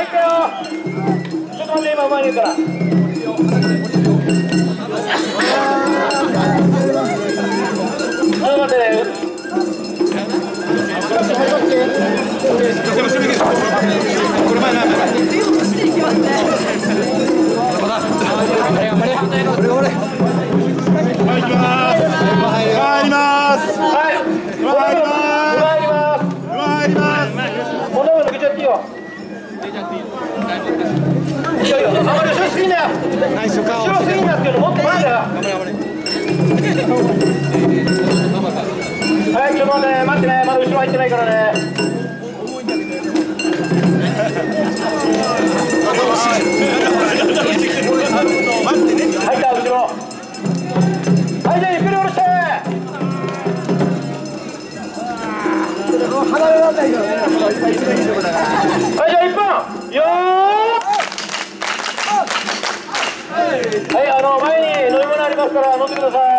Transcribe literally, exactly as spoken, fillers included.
くよ。ちょっと待って、今前にいるから。ちょっと待ってね。これ前なんだ。していきますね。 ナイス顔。 後ろすぎんなっていうのもっと前だよ。はい、ちょっと待ってね、待ってね、まだ後ろ入ってないからね。入った、後ろ。はい、じゃあゆっくり下ろして。離れられないよね。はい、じゃあいっぽん。よー。はい、あの前に飲み物ありますから飲んでください。